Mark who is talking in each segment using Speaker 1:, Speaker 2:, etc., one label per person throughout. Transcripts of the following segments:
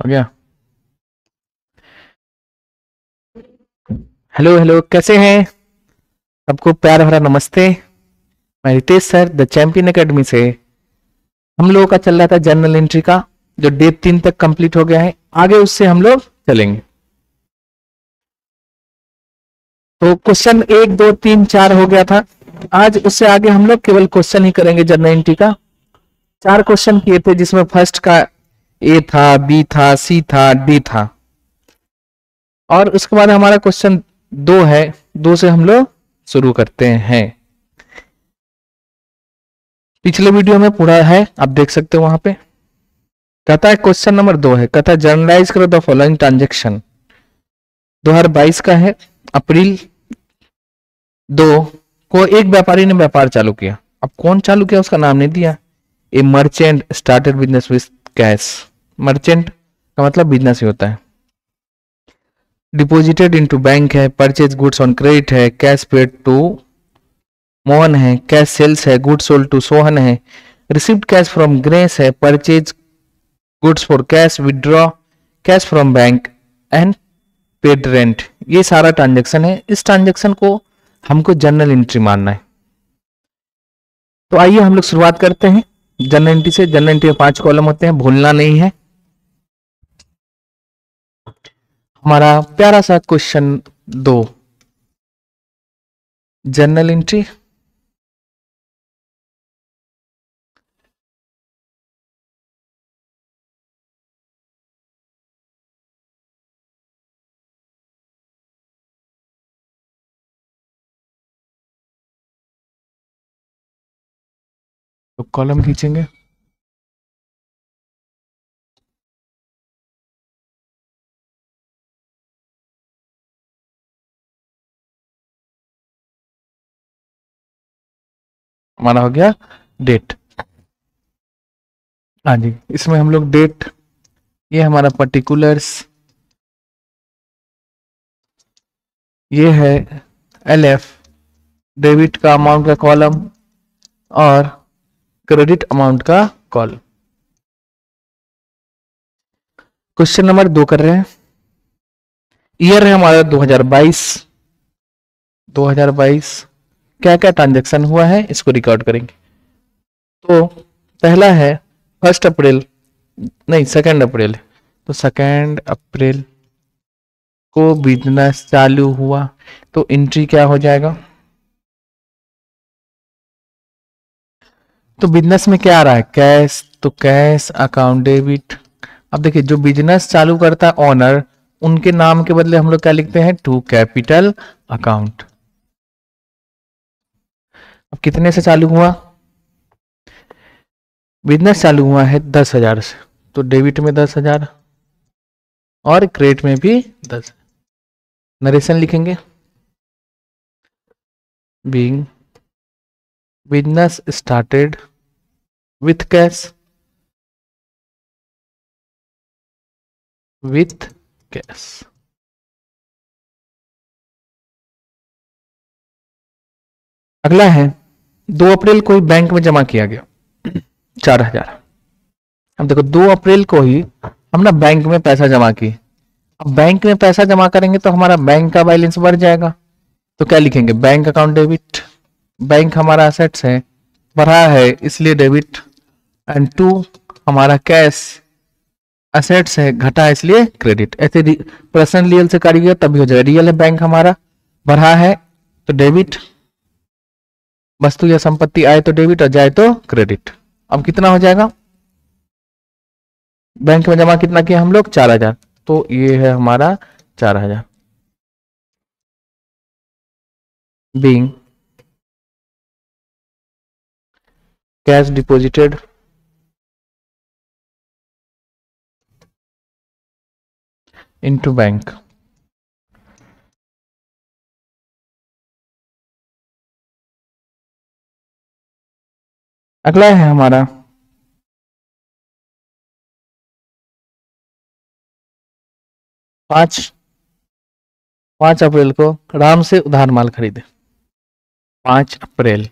Speaker 1: हो गया। Hello hello, कैसे हैं? सबको प्यार भरा नमस्ते। मैं Ritesh sir the champion academy से। हम लोगों का चल रहा था जर्नल एंट्री का, जो डे 3 तक कंप्लीट हो गया है। आगे उससे हम लोग चलेंगे। तो क्वेश्चन 1 2 3 4 हो गया था। आज उससे आगे हम लोग केवल क्वेश्चन ही करेंगे जर्नल एंट्री का। 4 क्वेश्चन किए थे, जिसमें फर्स्ट का ए था, बी था, सी था, डी था। और उसके बाद हमारा क्वेश्चन 2 है। 2 से हम लोग शुरू करते हैं। पिछले वीडियो में पूरा है, आप देख सकते हो वहां पे। कहता है क्वेश्चन नंबर 2 है, कहता है जर्नलाइज करो द फॉलोइंग ट्रांजेक्शन। 2022 का है। अप्रैल 2 को एक व्यापारी ने व्यापार चालू किया। अब कौन चालू किया उसका नाम नहीं दिया। A merchant started business with cash. Merchant का मतलब बिजनेस ही होता है। डिपोजिटेड इनटू बैंक है। परचेज गुड्स ऑन क्रेडिट है। कैश पेड टू मोहन है। कैश सेल्स है। गुड्स सोल्ड टू सोहन है। रिसीव्ड कैश फ्रॉम ग्रेस है। Purchase goods for cash, withdraw cash from bank and paid rent. ये सारा ट्रांजेक्शन है। इस ट्रांजेक्शन को हमको जर्नल एंट्री मानना है। तो आइए हम लोग शुरुआत करते हैं जर्नल एंट्री से। जर्नल एंट्री में 5 कॉलम होते हैं, भूलना नहीं है। हमारा प्यारा सा क्वेश्चन 2, जर्नल एंट्री। तो कॉलम खींचेंगे। हमारा हो गया डेट। हाँ जी, इसमें हम लोग डेट, ये हमारा पर्टिकुलर्स, ये है LF डेबिट का अमाउंट का कॉलम, और क्रेडिट अमाउंट का कॉलम। क्वेश्चन नंबर 2 कर रहे हैं। ईयर है हमारा 2022। 2022 क्या क्या ट्रांजेक्शन हुआ है इसको रिकॉर्ड करेंगे। तो पहला है 1 अप्रैल, नहीं 2 अप्रैल। तो 2 अप्रैल को बिजनेस चालू हुआ। तो एंट्री क्या हो जाएगा। तो बिजनेस में क्या आ रहा है, कैश। तो कैश अकाउंट डेबिट। अब देखिए, जो बिजनेस चालू करता है ऑनर, उनके नाम के बदले हम लोग क्या लिखते हैं, टू कैपिटल अकाउंट। अब कितने से चालू हुआ, बिजनेस चालू हुआ है 10,000 से। तो डेबिट में 10,000 और क्रेडिट में भी 10। नरेशन लिखेंगे। Being business started with cash, with cash. अगला है 2 अप्रैल को ही बैंक में जमा किया गया 4,000। अब देखो 2 अप्रैल को ही हम ना बैंक में पैसा जमा किए। अब बैंक में पैसा जमा करेंगे तो हमारा बैंक का बैलेंस बढ़ जाएगा। तो क्या लिखेंगे, बैंक अकाउंट डेबिट। बैंक हमारा एसेट्स है, बढ़ा है इसलिए डेबिट। एंड टू हमारा कैश एसेट्स है, घटा है इसलिए क्रेडिट। ऐसे पर्सन रियल से करिएगा तभी हो जाएगा। रियल है बैंक हमारा, बढ़ा है तो डेबिट। वस्तु या संपत्ति आए तो डेबिट और जाए तो क्रेडिट। अब कितना हो जाएगा, बैंक में जमा कितना किया हम लोग, 4,000। तो ये है हमारा 4,000। Being cash deposited into bank. अगला है हमारा 5 अप्रैल को राम से उधार माल खरीदे। 5 अप्रैल।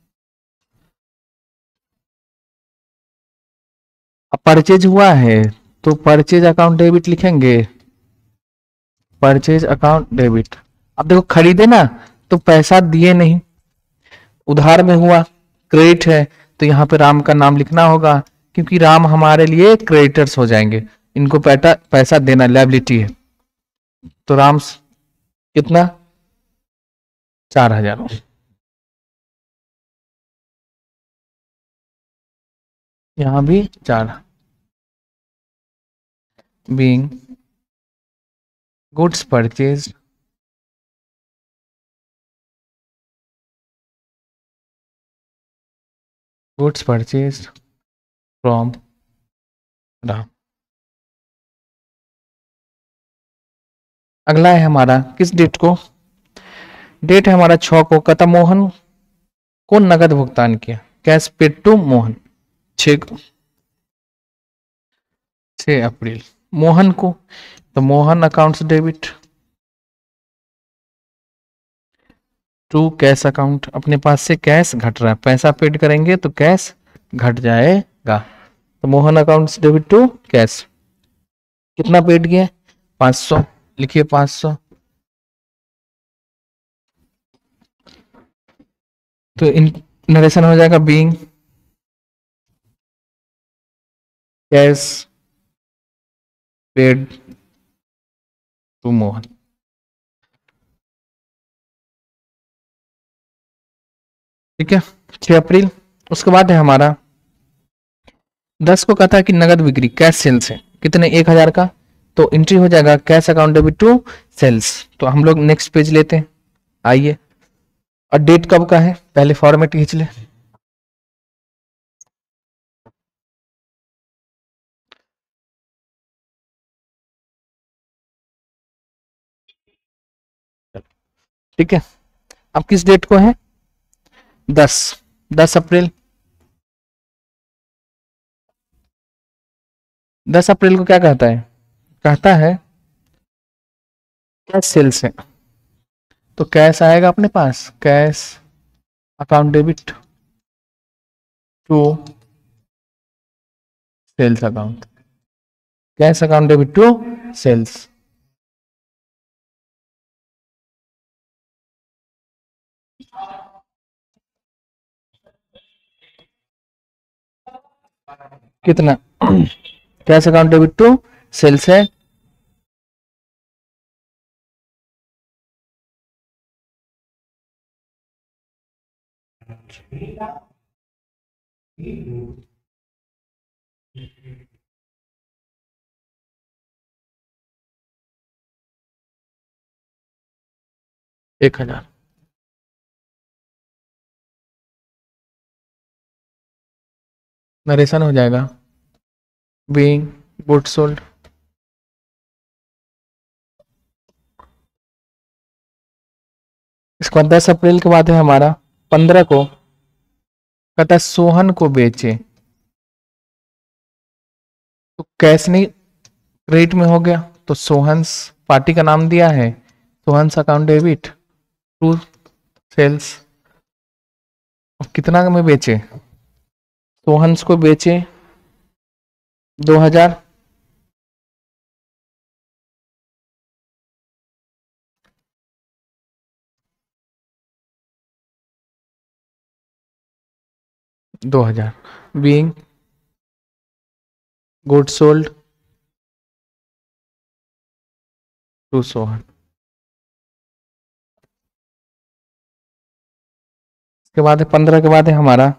Speaker 1: अब परचेज हुआ है तो परचेज अकाउंट डेबिट लिखेंगे, परचेज अकाउंट डेबिट। अब देखो खरीदे ना तो पैसा दिए नहीं, उधार में हुआ, क्रेडिट है, तो यहाँ पे राम का नाम लिखना होगा क्योंकि राम हमारे लिए क्रेडिटर्स हो जाएंगे, इनको पैसा देना लायबिलिटी है। तो राम कितना 4,000, यहां भी 4। Being goods purchase from Ram. अगला है हमारा किस डेट को, डेट है हमारा 6 को, कहता मोहन को नगद भुगतान किया, कैश पेड टू मोहन 6 अप्रैल मोहन को, तो Mohan accounts debit to cash account, अपने पास से कैश घट रहा है, पैसा पेड करेंगे तो कैश घट जाएगा, तो Mohan accounts debit to cash. कितना पेड किया 500, लिखिए 500। तो इन नरेशन हो जाएगा being cash paid to Mohan. ठीक है 6 अप्रैल। उसके बाद है हमारा 10 को कहता है कि नगद बिक्री कैश सेल्स है, कितने 1,000 का, तो एंट्री हो जाएगा cash account debit to sales. तो हम लोग नेक्स्ट पेज लेते हैं, आइए। और डेट कब का है पहले फॉर्मेट खींच ले, ठीक है। अब किस डेट को है 10 अप्रैल। 10 अप्रैल को क्या कहता है, कहता है कैश सेल्स है, तो कैश आएगा अपने पास, cash account debit to sales account, cash account debit to sales. कितना cash account debit to sales है 1,000। नरेशन हो जाएगा बीइंग गुड्स सोल्ड, इसके बाद 10 अप्रैल के बाद है हमारा 15 को, कहता है सोहन को बेचे, तो कैश नहीं क्रेडिट में हो गया, तो सोहन्स पार्टी का नाम दिया है, Sohan's account debit to sales. कितना में बेचे, सोहन्स को बेचे 2,000, being good sold to Sohan. इसके बाद है 15 के बाद है हमारा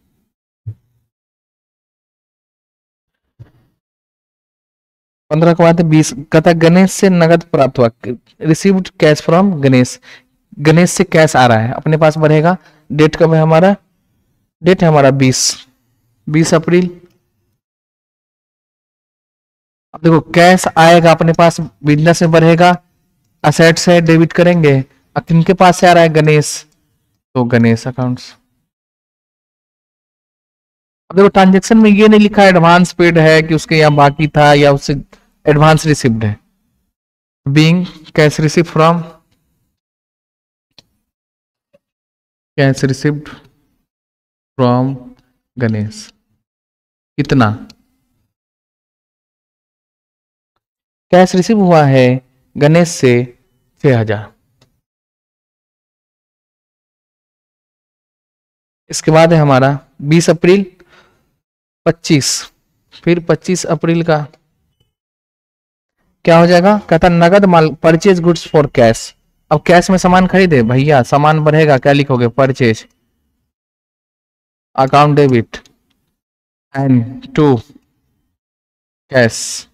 Speaker 1: 15 के बाद है 20, कहता गणेश से नगद प्राप्त हुआ, received cash from Ganesh, Ganesh से कैश आ रहा है अपने पास बढ़ेगा। डेट कब है हमारा, डेट है हमारा 20 अप्रैल। अब देखो कैश आएगा अपने पास, बिजनेस में बढ़ेगा, असेट्स है डेबिट करेंगे, अब किनके पास से आ रहा है गणेश, तो गणेश अकाउंट्स। अब देखो ट्रांजेक्शन में ये नहीं लिखा एडवांस पेड है कि उसके यहाँ बाकी था या उससे एडवांस रिसिव्ड है, being cash receive from, cash received from Ganesh, कितना कैश रिसीव हुआ है गणेश से 6,000। इसके बाद है हमारा 20 अप्रैल 25, फिर 25 अप्रैल का क्या हो जाएगा, कहता नगद माल परचेज गुड्स फॉर कैश। अब कैश में सामान खरीदे भैया, सामान बढ़ेगा क्या लिखोगे, purchase account debit and to cash,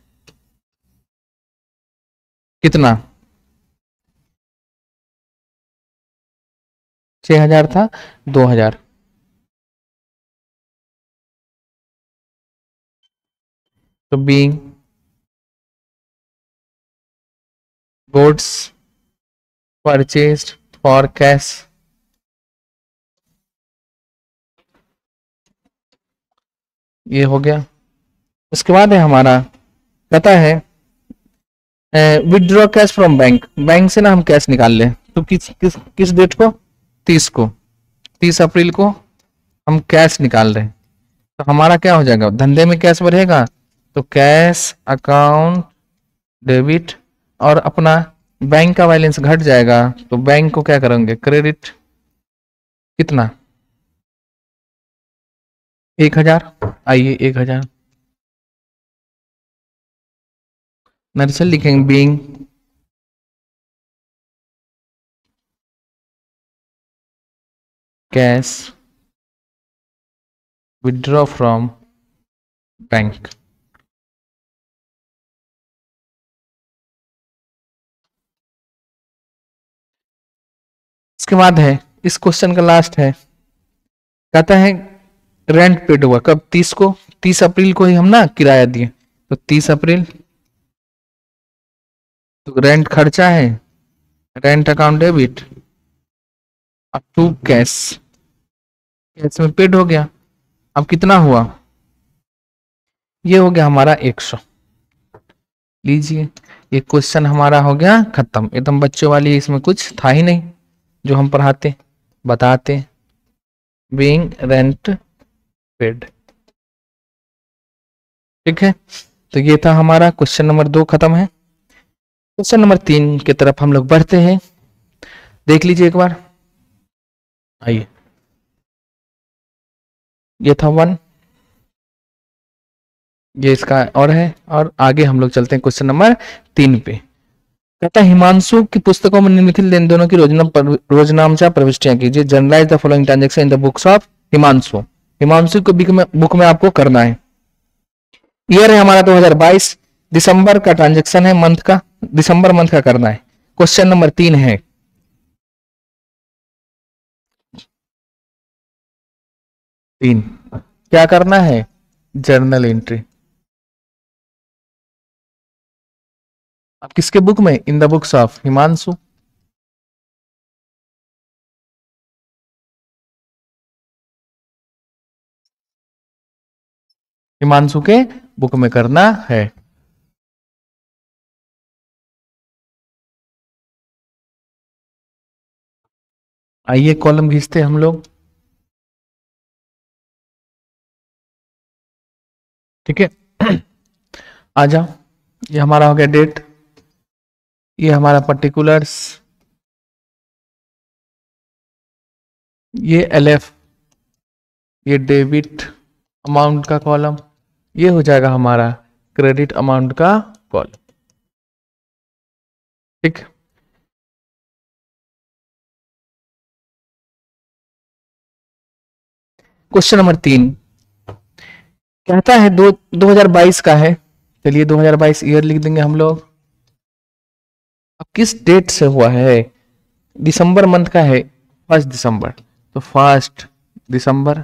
Speaker 1: कितना 6,000 था 2,000, तो being goods purchased for cash, ये हो गया। उसके बाद है हमारा कहता है withdraw cash from bank, bank से ना हम कैश निकाल लें, तो किस किस किस डेट को, 30 को, 30 अप्रैल को हम कैश निकाल रहे हैं। तो हमारा क्या हो जाएगा, धंधे में कैश बढ़ेगा तो कैश अकाउंट डेबिट, और अपना बैंक का बैलेंस घट जाएगा तो बैंक को क्या करेंगे, क्रेडिट, कितना 1,000, आइए 1,000 नर्सरी लिखेंगे, being cash withdraw from bank. इसके बाद है इस क्वेश्चन का लास्ट है, कहता है रेंट पेड हुआ कब, 30 को, 30 अप्रैल को ही हम ना किराया दिए, तो 30 अप्रैल, तो रेंट खर्चा है, रेंट अकाउंट डेबिट अब टू कैश, कैश में पेड हो गया। अब कितना हुआ, ये हो गया हमारा 100। लीजिए ये क्वेश्चन हमारा हो गया खत्म, एकदम बच्चों वाली, इसमें कुछ था ही नहीं जो हम पढ़ाते बताते, बीइंग रेंट पेड। ठीक है, तो ये था हमारा क्वेश्चन नंबर 2 खत्म है। क्वेश्चन नंबर 3 की तरफ हम लोग बढ़ते हैं, देख लीजिए एक बार, आइए ये था 1, ये इसका और है, और आगे हम लोग चलते हैं क्वेश्चन नंबर 3 पे। कहता है हिमांशु की पुस्तकों में निम्नलिखित लेन देनों की रोजनामचा प्रविष्टियां कीजिए, journalise the following transaction in the books of Himanshu. Himanshu को बुक में आपको करना है। ईयर है हमारा 2022, दिसंबर का ट्रांजैक्शन है, मंथ का, दिसंबर मंथ का करना है। क्वेश्चन नंबर 3 है, क्या करना है, जर्नल एंट्री। अब किसके बुक में, in the books of Himanshu. Himanshu के बुक में करना है। आइए कॉलम खींचते हम लोग, ठीक है। आ जाओ, ये हमारा हो गया डेट, ये हमारा पर्टिकुलर्स, ये एलएफ, ये डेबिट अमाउंट का कॉलम, ये हो जाएगा हमारा क्रेडिट अमाउंट का कॉलम। ठीक, क्वेश्चन नंबर 3 कहता है 2022 का है, चलिए 2022 ईयर लिख देंगे हम लोग। अब किस डेट से हुआ है, दिसंबर मंथ का है, 1 दिसंबर, तो 1 दिसंबर।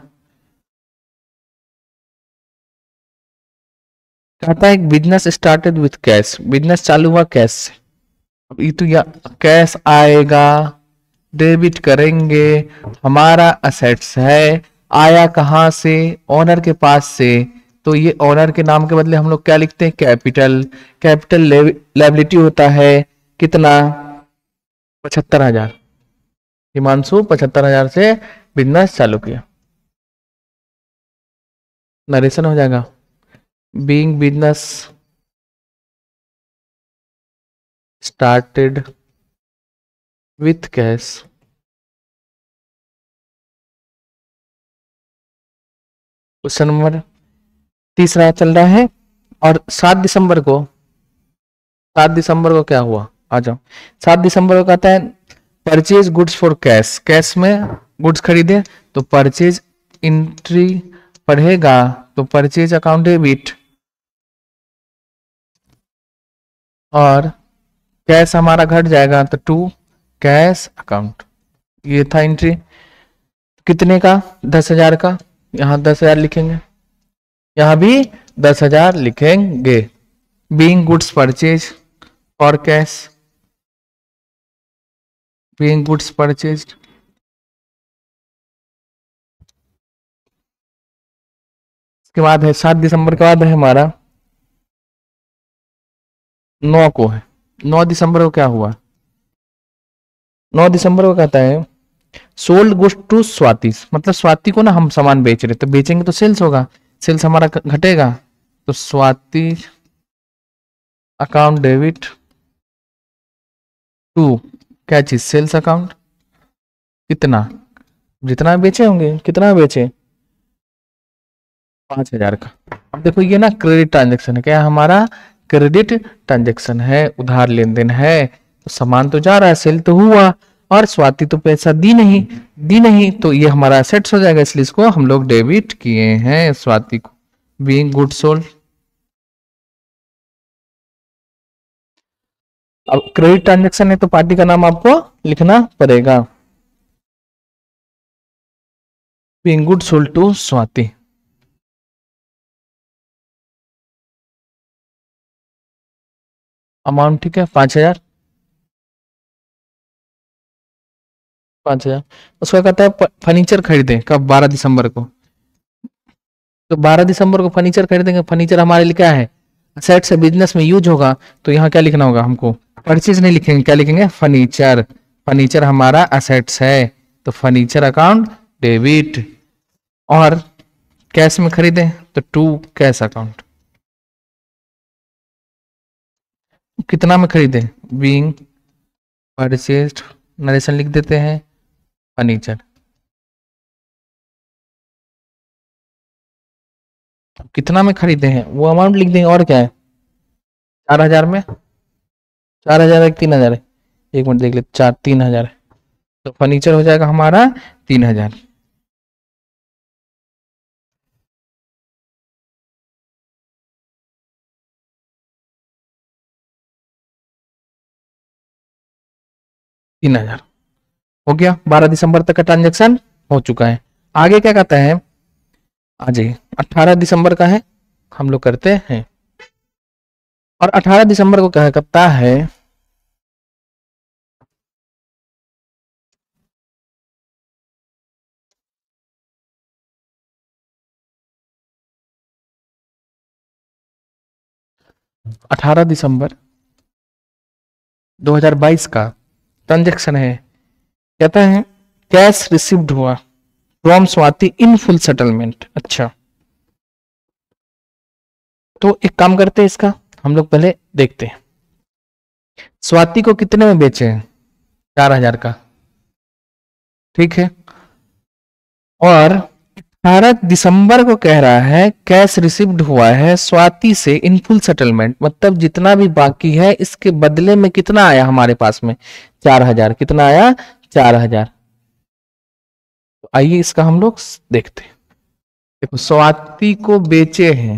Speaker 1: कहता है business started with cash, business चालू हुआ कैश से। अब ये तो या कैश आएगा, डेबिट करेंगे, हमारा असेट्स है, आया कहां से, ओनर के पास से, तो ये ओनर के नाम के बदले हम लोग क्या लिखते हैं, कैपिटल, कैपिटल लायबिलिटी होता है कितना, 75,000। हिमांशु 75,000 से बिजनेस चालू किया, नरेशन हो जाएगा, being business started with cash. Question number तीसरा चल रहा है। और 7 दिसंबर को क्या हुआ, आ जाओ। 7 दिसंबर को कहता है purchase goods for cash, cash में गुड्स खरीदे तो परचेज एंट्री पढ़ेगा तो परचेज अकाउंट डेबिट, और कैश हमारा घट जाएगा तो टू कैश अकाउंट। ये था एंट्री कितने का, 10,000 का। यहां 10,000 लिखेंगे, यहां भी 10,000 लिखेंगे। बीइंग गुड्स परचेज और कैश, बीइंग गुड्स परचेज। इसके बाद है 7 दिसंबर के बाद है हमारा 9 को है। 9 दिसंबर को क्या हुआ, 9 दिसंबर को कहता है सोल्ड गुड्स टू स्वाति, मतलब स्वाति को ना हम सामान बेच रहे, तो बेचेंगे तो सेल्स होगा, सेल्स हमारा घटेगा तो स्वाति अकाउंट डेबिट टू क्या चीज, सेल्स अकाउंट। कितना, जितना बेचे होंगे, कितना बेचे, 5,000 का। अब देखो ये ना क्रेडिट ट्रांजेक्शन है, क्या हमारा क्रेडिट ट्रांजेक्शन है, उधार लेन देन है, तो सामान तो जा रहा है, सेल तो हुआ, और स्वाति तो पैसा दी नहीं, तो ये हमारा एसेट्स हो जाएगा, इसलिए इसको हम लोग डेबिट किए हैं स्वाति को, बीइंग गुड सोल्ड। अब क्रेडिट ट्रांजेक्शन है तो पार्टी का नाम आपको लिखना पड़ेगा, being good sold to Swati. Amount ठीक है 5,000, 5,000। उसका कहता है फर्नीचर खरीदें कब, 12 दिसंबर को। तो 12 दिसंबर को फर्नीचर खरीदेंगे, फर्नीचर हमारे लिए क्या है, असेट्स से बिजनेस में यूज होगा, तो यहाँ क्या लिखना होगा हमको, परचेज नहीं लिखेंगे, क्या लिखेंगे, फर्नीचर। फर्नीचर हमारा असेट्स है तो फर्नीचर अकाउंट डेबिट, और कैश में खरीदें तो टू कैश अकाउंट। कितना में खरीदें, बीइंग परचेज्ड, नरेशन लिख देते हैं फर्नीचर। कितना में खरीदे हैं वो अमाउंट लिख देंगे, और क्या है, 4,000 में, 4,000 है 3,000 है, एक मिनट देख ले, 3,000 है, तो फर्नीचर हो जाएगा हमारा 3,000। हो गया, 12 दिसंबर तक का ट्रांजेक्शन हो चुका है। आगे क्या कहता है, आ जाइए 18 दिसंबर का है, हम लोग करते हैं। और 18 दिसंबर को क्या करता है, अठारह दिसंबर 2022 का ट्रांजेक्शन है। कहता है कैश रिसीव्ड हुआ from Swati in full settlement. अच्छा, तो एक काम करते हैं, इसका हम लोग पहले देखते हैं स्वाति को कितने में बेचे हैं, 4,000 का, ठीक है। और 18 दिसंबर को कह रहा है कैश रिसीव्ड हुआ है स्वाति से इन फुल सेटलमेंट, मतलब जितना भी बाकी है इसके बदले में कितना आया हमारे पास में, 4,000। कितना आया, 4,000। तो आइए इसका हम लोग देखते हैं। देखो स्वाति को बेचे हैं,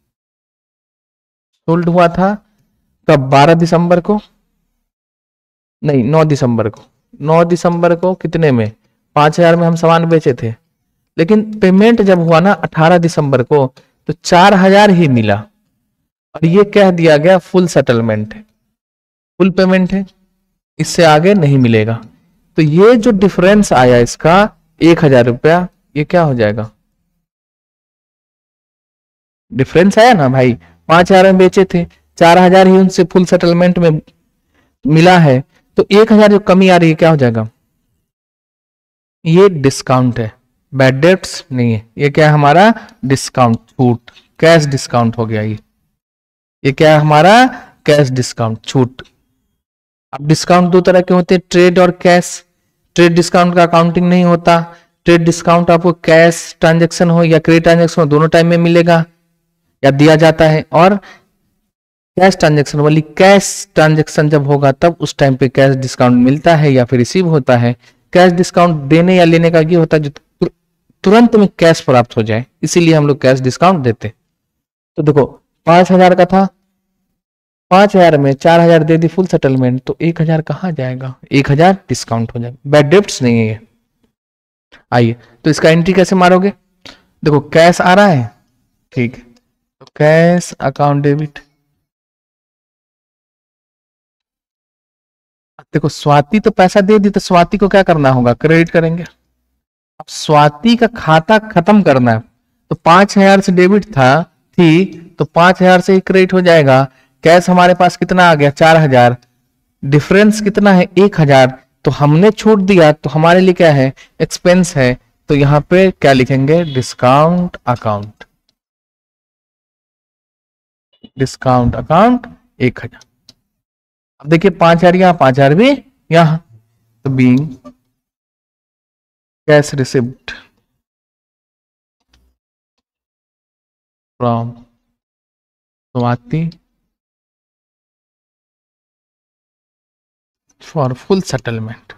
Speaker 1: सोल्ड हुआ था कब, 12 दिसंबर को, नहीं 9 दिसंबर को। 9 दिसंबर को कितने में, 5,000 में हम सामान बेचे थे, लेकिन पेमेंट जब हुआ ना 18 दिसंबर को तो 4,000 ही मिला, और ये कह दिया गया फुल सेटलमेंट है, फुल पेमेंट है, इससे आगे नहीं मिलेगा। तो ये जो डिफरेंस आया इसका 1,000 रुपया, ये क्या हो जाएगा, डिफरेंस आया ना भाई, 5,000 में बेचे थे, 4,000 ही उनसे फुल सेटलमेंट में मिला है, तो 1,000 जो कमी आ रही है क्या हो जाएगा, ये डिस्काउंट है, बैड डेट्स नहीं है, ये क्या है हमारा डिस्काउंट, छूट, कैश डिस्काउंट हो गया ये क्या है हमारा कैश डिस्काउंट, छूट। अब डिस्काउंट दो तरह के होते हैं, ट्रेड और कैश। ट्रेड डिस्काउंट का अकाउंटिंग नहीं होता। ट्रेड डिस्काउंट आपको कैश ट्रांजेक्शन हो या क्रेडिट ट्रांजेक्शन हो दोनों टाइम में मिलेगा या दिया जाता है। और कैश ट्रांजेक्शन वाली, कैश ट्रांजेक्शन जब होगा तब उस टाइम पे कैश डिस्काउंट मिलता है या फिर रिसीव होता है। कैश डिस्काउंट देने या लेने का ये होता है जो तुरंत में कैश प्राप्त हो जाए, इसीलिए हम लोग कैश डिस्काउंट देते। तो देखो 5,000 का था, 5,000 में 4,000 दे दी फुल सेटलमेंट, तो 1,000 कहाँ जाएगा, 1,000 डिस्काउंट हो जाएगा। बैड डेब्ट्स नहीं है ये। आइए तो इसका एंट्री कैसे मारोगे, देखो कैश आ रहा है, ठीक है, तो कैश अकाउंट डेबिट। देखो स्वाति तो पैसा दे दी, तो स्वाति को क्या करना होगा, क्रेडिट करेंगे। अब स्वाति का खाता खत्म करना है, तो 5,000 से डेबिट था, थी, तो 5,000 से ही क्रेडिट हो जाएगा। कैश हमारे पास कितना आ गया, 4,000, डिफरेंस कितना है, 1,000, तो हमने छोड़ दिया, तो हमारे लिए क्या है, एक्सपेंस है। तो यहां पे क्या लिखेंगे, डिस्काउंट अकाउंट, डिस्काउंट अकाउंट 1,000। अब देखिए 5,000 यहां, 5,000 भी यहां, तो being cash receipt from Swati for full settlement.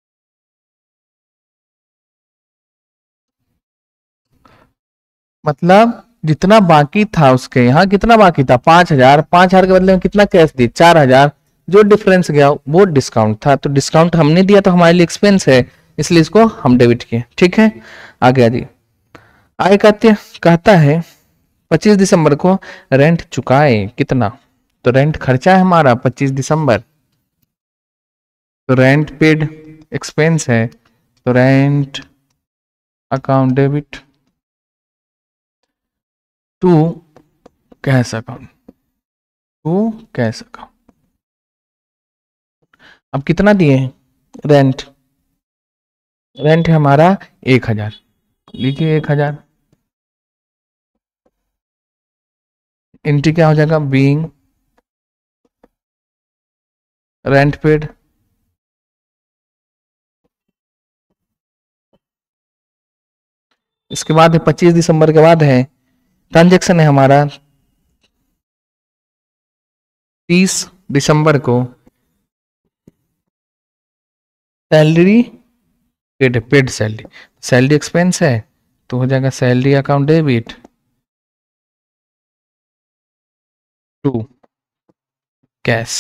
Speaker 1: मतलब जितना बाकी था उसके यहाँ, कितना बाकी था, 5,000, 5,000 के बदले में कितना कैश दी, 4,000, जो डिफरेंस गया वो डिस्काउंट था। तो डिस्काउंट हमने दिया तो हमारे लिए एक्सपेंस है, इसलिए इसको हम डेबिट किए। ठीक है, आ गया जी। आय खाते कहता है 25 दिसंबर को रेंट चुकाए, कितना, तो रेंट खर्चा है हमारा 25 दिसंबर, तो रेंट पेड एक्सपेंस है, तो rent account debit to cash account, to cash account. अब कितना दिए हैं, रेंट, रेंट है हमारा 1,000, लिखिए 1,000। एंट्री क्या हो जाएगा, बीइंग रेंट पेड इसके बाद है 25 दिसंबर के बाद है ट्रांजेक्शन है हमारा 30 दिसंबर को salary paid, paid salary, salary expense है, तो हो जाएगा salary account debit to cash,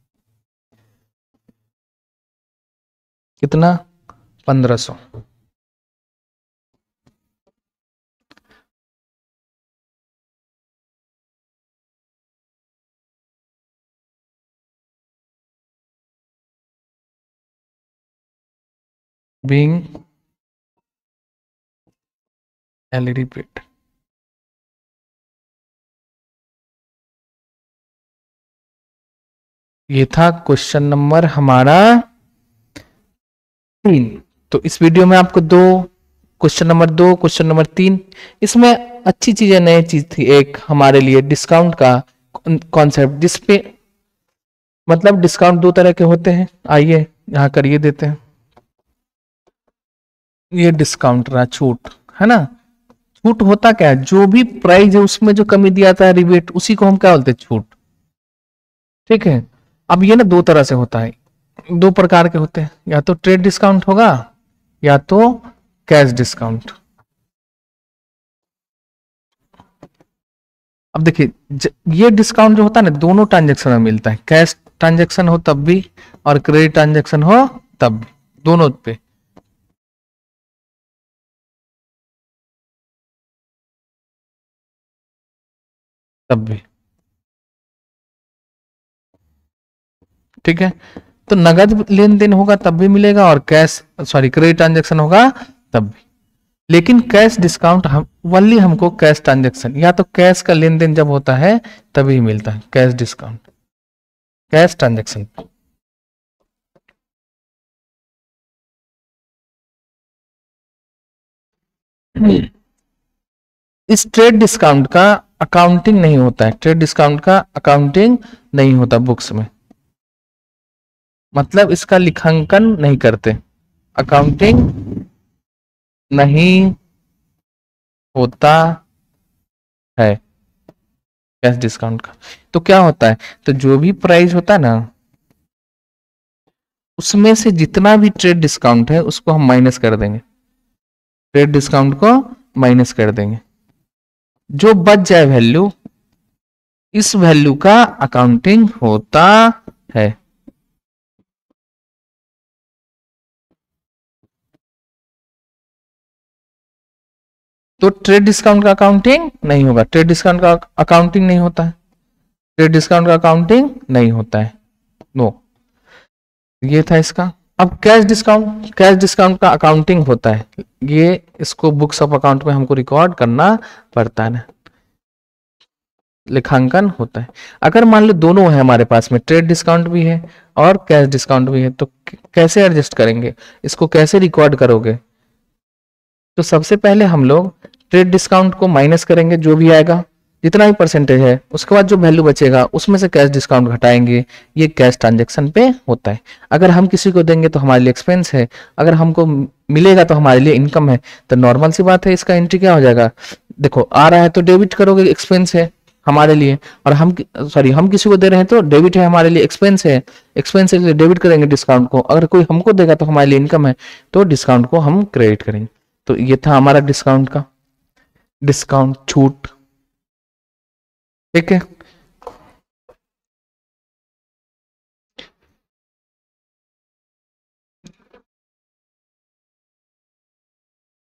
Speaker 1: कितना 1,500। Being salary paid. ये था क्वेश्चन नंबर हमारा 3। तो इस वीडियो में आपको दो क्वेश्चन नंबर 2, क्वेश्चन नंबर 3, इसमें अच्छी चीजें, नई चीज थी एक हमारे लिए डिस्काउंट का कॉन्सेप्ट, जिसपे मतलब डिस्काउंट दो तरह के होते हैं। आइए यहाँ करिए देते हैं, ये डिस्काउंट रहा, छूट है ना। छूट होता क्या है, जो भी प्राइस है उसमें जो कमी दिया जाता है रिबेट, उसी को हम क्या बोलते हैं, छूट। ठीक है, अब ये ना दो तरह से होता है, दो प्रकार के होते हैं, या तो ट्रेड डिस्काउंट होगा या तो कैश डिस्काउंट। अब देखिए ये डिस्काउंट जो होता है ना, दोनों ट्रांजेक्शन में मिलता है, कैश ट्रांजेक्शन हो तब भी और क्रेडिट ट्रांजेक्शन हो तब भी, दोनों पे। तब भी ठीक है, तो नगद लेन देन होगा तब भी मिलेगा और कैश सॉरी क्रेडिट ट्रांजेक्शन होगा तब भी। लेकिन कैश डिस्काउंट हम वनली हमको कैश ट्रांजेक्शन या तो कैश का लेन देन जब होता है तभी मिलता है कैश डिस्काउंट, कैश ट्रांजेक्शन। इस ट्रेड डिस्काउंट का अकाउंटिंग नहीं होता है, ट्रेड डिस्काउंट का अकाउंटिंग नहीं होता बुक्स में। मतलब इसका लिखांकन नहीं करते, अकाउंटिंग नहीं होता है कैश डिस्काउंट का। तो क्या होता है, तो जो भी प्राइस होता है ना, उसमें से जितना भी ट्रेड डिस्काउंट है उसको हम माइनस कर देंगे, ट्रेड डिस्काउंट को माइनस कर देंगे। जो बच जाए वैल्यू, इस वैल्यू का अकाउंटिंग होता है। तो ट्रेड डिस्काउंट का अकाउंटिंग नहीं होगा, ट्रेड डिस्काउंट का अकाउंटिंग नहीं होता है, ट्रेड डिस्काउंट का अकाउंटिंग नहीं होता है, नो। ये था इसका। अब कैश डिस्काउंट, कैश डिस्काउंट का अकाउंटिंग होता है, ये इसको बुक्स ऑफ अकाउंट में हमको रिकॉर्ड करना पड़ता है ना, लेखांकन होता है। अगर मान लो दोनों है हमारे पास में, ट्रेड डिस्काउंट भी है और कैश डिस्काउंट भी है, तो कैसे एडजस्ट करेंगे, इसको कैसे रिकॉर्ड करोगे। तो सबसे पहले हम लोग ट्रेड डिस्काउंट को माइनस करेंगे, जो भी आएगा जितना भी परसेंटेज है, उसके बाद जो वैल्यू बचेगा उसमें से कैश डिस्काउंट घटाएंगे। ये कैश ट्रांजैक्शन पे होता है। अगर हम किसी को देंगे तो हमारे लिए एक्सपेंस है, अगर हमको मिलेगा तो हमारे लिए इनकम है। तो नॉर्मल सी बात है, इसका एंट्री क्या हो जाएगा, देखो आ रहा है तो डेबिट करोगे, एक्सपेंस है हमारे लिए, और हम सॉरी हम किसी को दे रहे हैं तो डेबिट है हमारे लिए, एक्सपेंस है, एक्सपेंस है डेबिट करेंगे डिस्काउंट को। अगर कोई हमको देगा तो हमारे लिए इनकम है, तो डिस्काउंट को हम क्रेडिट करेंगे। तो ये था हमारा डिस्काउंट का, डिस्काउंट छूट, ठीक है।